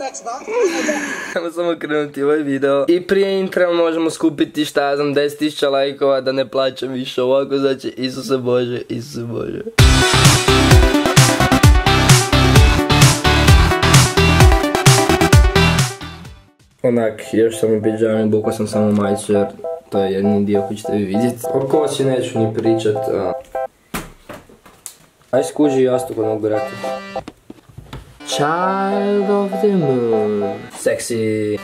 Ajmo samo krenuti ovaj video. I prije intra možemo skupiti šta ja znam 10.000 lajkova da ne plaćam više ovako, znači Isuse Bože, Isuse Bože. Onak, još sam u pidžami, bukao sam samo majicu jer to je jedini dio koji ćete vi vidjeti. O kosi neću ni pričat. Aj skuži jastuk onog brata. Child of the moon. Sexy.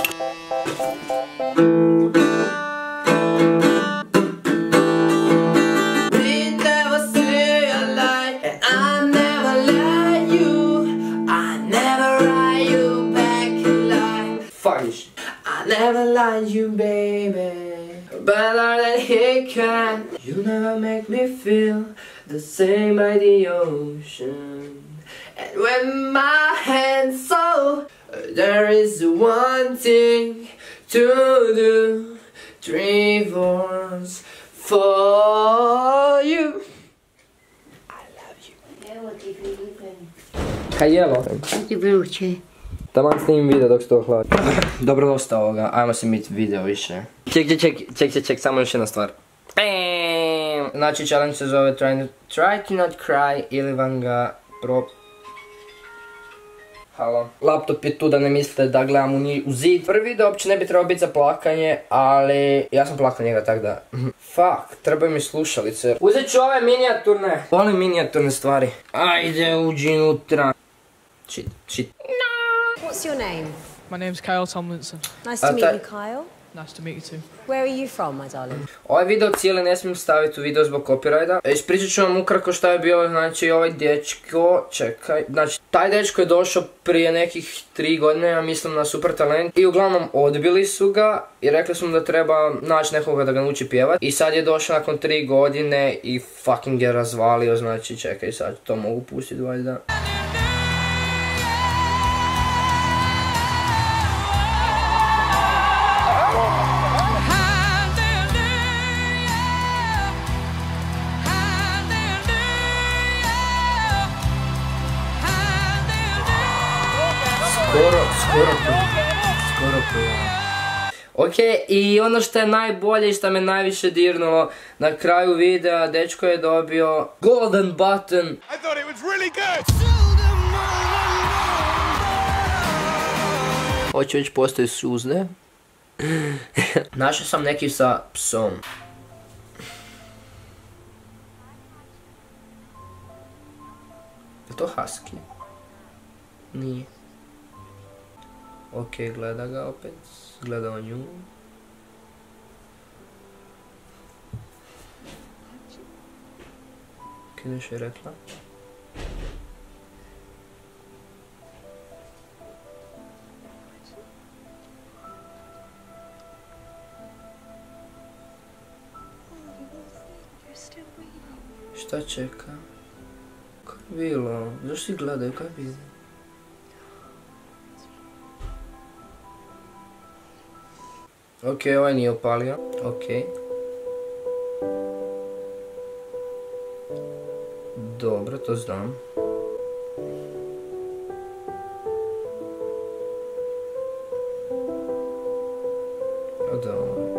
I never lied you, baby, better than he can. You never make me feel the same by the ocean. And when my hands so, there is one thing to do. 3 words for you. I love you. Evo ti Filipe. Kaj jelo? Ti vruće. Taman snimim video dok se to hladi. Dobro, dosta ovoga, ajmo se mit video više. Ček, samo još jedna stvar. Znači challenge se zove Try to not cry ili vam ga Halo. Laptop je tu da ne mislite da gledam u zid. Prvi video uopće ne bi trebao biti za plakanje, ali ja sam plakao njega tak da... Fuck, trebaju mi slušalice. Uzet ću ove minijaturne. Volim minijaturne stvari. Ajde, uđi unutra. Shit. What's your name? My name's Kyle Tomlinson. Nice to meet you, Kyle. Nice to meet you too. Where are you from, my darling? Ovaj video cijeli ne smijem staviti u video zbog copyrighta. Ispričat ću vam ukratko šta je bilo, znači ovaj dečko, čekaj, znači taj dečko je došao prije nekih 3 godine, ja mislim na Super Talent. I uglavnom odbili su ga i rekli su mu da treba naći nekoga da ga nauči pjevat. I sad je došao nakon 3 godine i fucking je razvalio, znači čekaj sad to mogu pustiti valjda. Skoro Ok, i ono što je najbolje i što me najviše dirnulo na kraju videa, dečko je dobio golden button. I thought it was really good. Hoće već postoji suzne. Našao sam neki sa psom. Je to husky? Nije. Ok, gleda ga opet, gleda o nju. Kaj još je rekla? Šta čeka? Kaj je bilo? Zašto si gledaju? Kaj je bilo? Ok, ovaj nije upalio. Ok. Dobro, to znam. Dobro.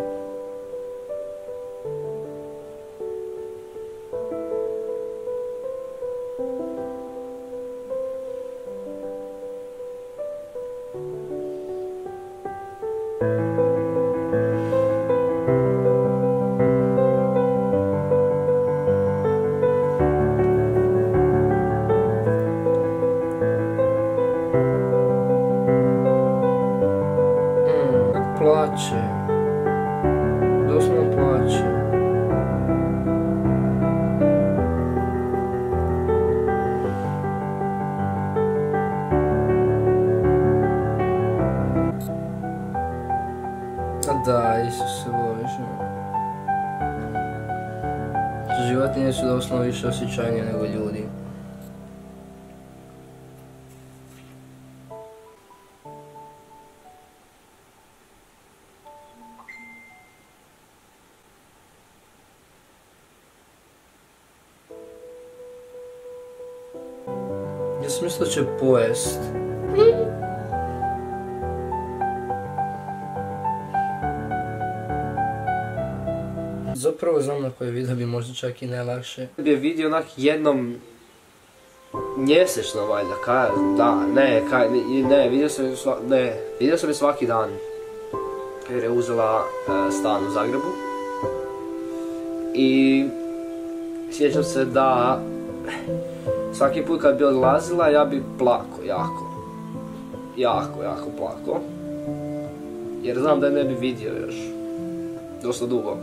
Plače. Doslovno plače. A da, Isuse Bože. Životinje su doslovno više osjećajnije nego ljudi. Ja sam mislila da će pojest. Zapravo znam na koji video bi možda čak i najlakše. Bi je vidio onak jednom mjesečno valjda, vidio sam je svaki dan. Jer je uzela stan u Zagrebu. I sjećam se da svaki put kad bi odlazila ja bi plako, jako plako. Jer znam da je ne bi vidio još dosta dugo.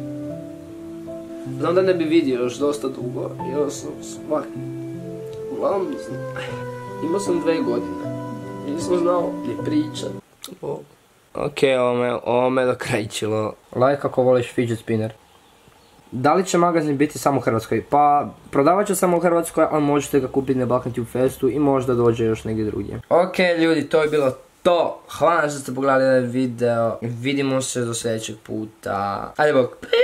Jer sam uglavnom, imao sam 2 godine. Nisam znao ni pričat. Ok, ovo me dokrajčilo. Like ako voliš fidget spinner. Da li će magazin biti samo u Hrvatskoj? Pa, prodavat će samo u Hrvatskoj, ali možete ga kupiti na Balkan Tube Festu i možda dođe još negdje drugdje. Ok ljudi, to je bilo to. Hvala što ste pogledali ovaj video. Vidimo se do sljedećeg puta. Ajde bok.